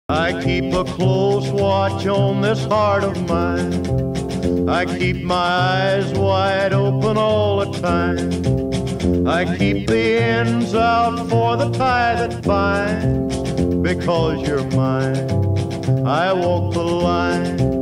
I keep a close watch on this heart of mine. I keep my eyes wide open all the time. I keep the ends out for the tie that binds. Because you're mine, I walk the line.